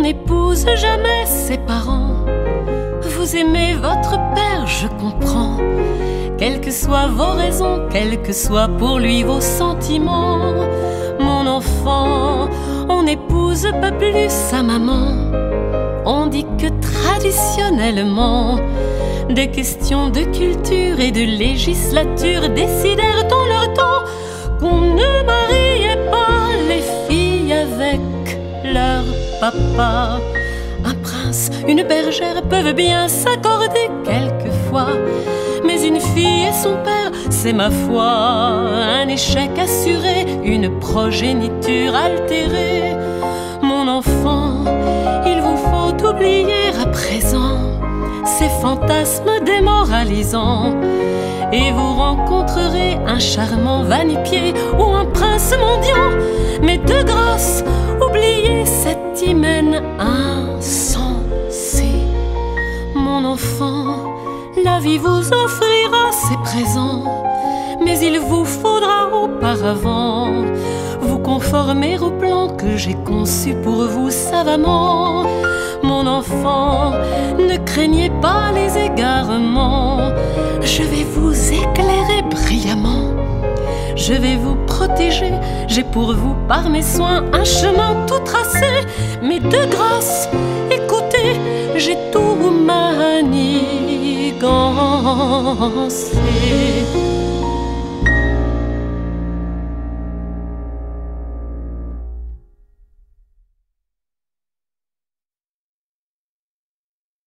n'épouse jamais ses parents. Vous aimez votre père, je comprends. Quelles que soient vos raisons, quels que soient pour lui vos sentiments. Mon enfant, on n'épouse pas plus sa maman. On dit que traditionnellement, des questions de culture et de législature décidèrent en leur temps qu'on ne mariait pas les filles avec leur papa. Un prince, une bergère peuvent bien s'accorder quelquefois, mais une fille et son père, c'est ma foi un échec assuré, une progéniture altérée. Mon enfant, il vous faut oublier à présent ces fantasmes démoralisants, et vous rencontrerez un charmant vanipier ou un prince mendiant. Mais de grâce, oubliez cet hymen insensé. Mon enfant, la vie vous offrira ses présents, mais il vous faudra auparavant vous conformer au plan que j'ai conçu pour vous savamment. Mon enfant, ne craignez pas les égarements, je vais vous éclairer brillamment. Je vais vous protéger, j'ai pour vous par mes soins un chemin tout tracé. Mais de grâce, écoutez, j'ai tout manigancé.